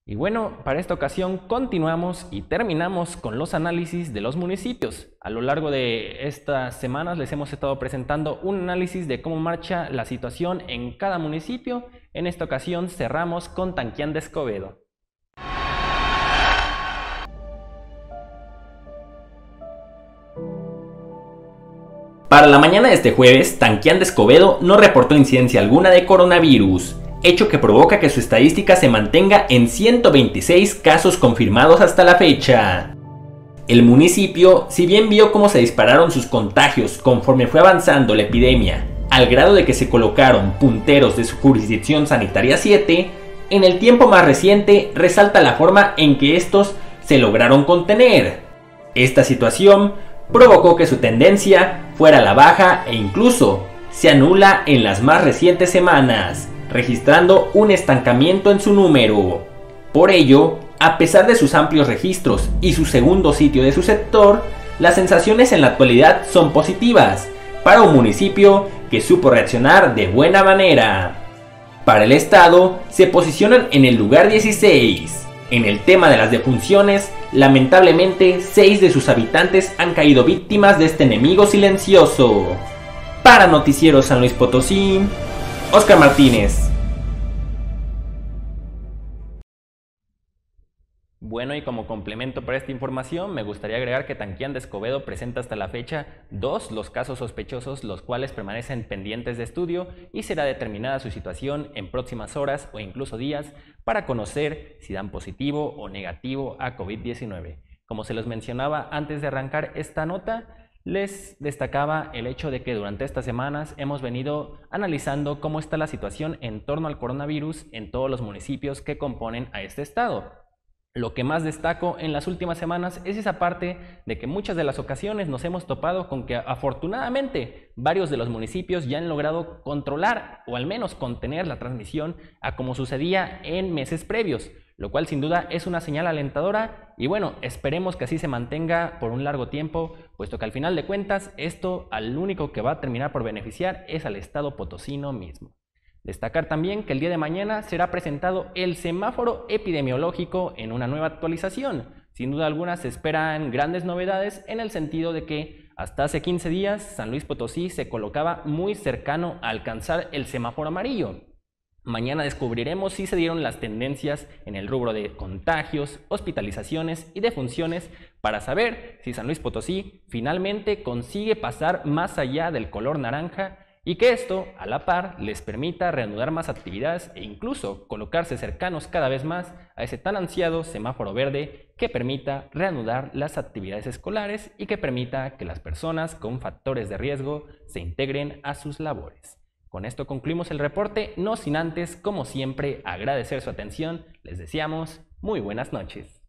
Y bueno, para esta ocasión continuamos y terminamos con los análisis de los municipios. A lo largo de estas semanas les hemos estado presentando un análisis de cómo marcha la situación en cada municipio. En esta ocasión cerramos con Tanquián de Escobedo. Para la mañana de este jueves, Tanquián de Escobedo no reportó incidencia alguna de coronavirus, hecho que provoca que su estadística se mantenga en 126 casos confirmados hasta la fecha. El municipio, si bien vio cómo se dispararon sus contagios conforme fue avanzando la epidemia, al grado de que se colocaron punteros de su jurisdicción sanitaria 7, en el tiempo más reciente resalta la forma en que estos se lograron contener. Esta situación provocó que su tendencia fuera a la baja e incluso se anula en las más recientes semanas, registrando un estancamiento en su número. Por ello, a pesar de sus amplios registros y su segundo sitio de su sector, las sensaciones en la actualidad son positivas para un municipio que supo reaccionar de buena manera. Para el estado, se posicionan en el lugar 16. En el tema de las defunciones, lamentablemente 6 de sus habitantes han caído víctimas de este enemigo silencioso. Para Noticiero San Luis Potosí, Oscar Martínez. Bueno, y como complemento para esta información, me gustaría agregar que Tanquián de Escobedo presenta hasta la fecha los casos sospechosos, los cuales permanecen pendientes de estudio y será determinada su situación en próximas horas o incluso días para conocer si dan positivo o negativo a COVID-19. Como se los mencionaba antes de arrancar esta nota, les destacaba el hecho de que durante estas semanas hemos venido analizando cómo está la situación en torno al coronavirus en todos los municipios que componen a este estado. Lo que más destaco en las últimas semanas es esa parte de que muchas de las ocasiones nos hemos topado con que afortunadamente varios de los municipios ya han logrado controlar o al menos contener la transmisión a como sucedía en meses previos, lo cual sin duda es una señal alentadora y bueno, esperemos que así se mantenga por un largo tiempo, puesto que al final de cuentas esto al único que va a terminar por beneficiar es al estado potosino mismo. Destacar también que el día de mañana será presentado el semáforo epidemiológico en una nueva actualización. Sin duda alguna se esperan grandes novedades en el sentido de que hasta hace 15 días San Luis Potosí se colocaba muy cercano a alcanzar el semáforo amarillo. Mañana descubriremos si se dieron las tendencias en el rubro de contagios, hospitalizaciones y defunciones para saber si San Luis Potosí finalmente consigue pasar más allá del color naranja y que esto, a la par, les permita reanudar más actividades e incluso colocarse cercanos cada vez más a ese tan ansiado semáforo verde que permita reanudar las actividades escolares y que permita que las personas con factores de riesgo se integren a sus labores. Con esto concluimos el reporte, no sin antes, como siempre, agradecer su atención. Les deseamos muy buenas noches.